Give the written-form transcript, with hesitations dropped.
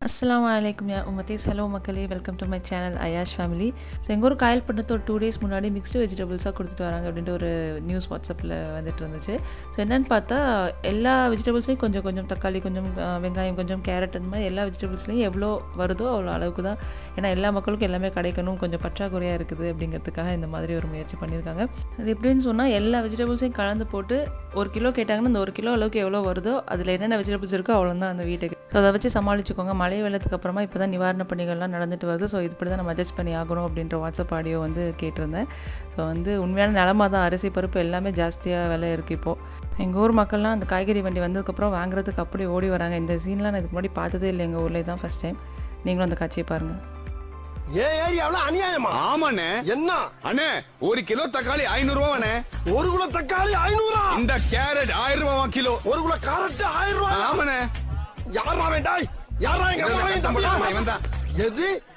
Assalamu alaikum ya ummatis. Hello மக்களே, welcome to my channel Aiyash family. So எங்கள் ஒரு காயல் பண்ணது ஒரு 2 days முன்னாடி மிக்ஸ்டு வெஜிடபிள்ஸாக கொடுத்துட்டு வராங்க அப்படின்ட்டு ஒரு நியூஸ் வாட்ஸ்அப்பில் வந்துட்டு இருந்துச்சு. ஸோ என்னென்னு பார்த்தா எல்லா வெஜிடபிள்ஸையும் கொஞ்சம் கொஞ்சம் தக்காளி, கொஞ்சம் வெங்காயம், கொஞ்சம் கேரட், அந்த மாதிரி எல்லா வெஜிடபிள்ஸ்லையும் எவ்வளோ வருதோ அவ்வளோ அளவுக்கு தான். ஏன்னா எல்லா மக்களுக்கும் எல்லாமே கிடைக்கணும், கொஞ்சம் பற்றாக்குறையாக இருக்குது அப்படிங்கிறதுக்காக இந்த மாதிரி ஒரு முயற்சி பண்ணியிருக்காங்க. அது எப்படின்னு சொன்னால் எல்லா வெஜிடபிள்ஸையும் கலந்து போட்டு 1 கிலோ கேட்டாங்கன்னா அந்த 1 கிலோ அளவுக்கு எவ்வளோ வருதோ அதில் என்னென்ன வெஜிடபிள்ஸ் இருக்கோ அவ்வளோ தான் அந்த வீட்டுக்கு. ஸோ அதை வச்சு சமாளிச்சுக்கோங்க. மழை வெள்ளத்துக்கு அப்புறமா இப்போ தான் நிவாரண பணிகள்லாம் நடந்துட்டு வருது. ஸோ இப்படி தான் நம்ம அட்ஜஸ்ட் பண்ணி ஆகணும் அப்படின்ற வாட்ஸ்அப் ஆடியோ வந்து கேட்டிருந்தேன். ஸோ உண்மையான நிலமா தான். அரிசி பருப்பு எல்லாமே ஜாஸ்தியாக விலை இருக்குது இப்போது. எங்கள் ஊர் மக்கள்லாம் அந்த காய்கறி வண்டி வந்ததுக்கப்புறம் வாங்குறதுக்கு அப்படி ஓடி வராங்க. இந்த சீன்லாம் நான் இதுக்கு முன்னாடி பார்த்ததே இல்லை, எங்கள் ஊர்லேயே தான் ஃபஸ்ட் டைம். நீங்களும் அந்த காட்சியை பாருங்கள். அநியாயமா? ஆமாண்ணே. என்ன அண்ணே, 1 கிலோ தக்காளி 500 ரூபாண்ணே. 1 கிலோ தக்காளி 500? இந்த கேரட் 1000 ரூபா கிலோ. 1 கிலோ கேரட் 1000 ரூபா? ஆமாண்ணே. யாரா வேண்டாய்? யாரா எங்க அம்மா? எது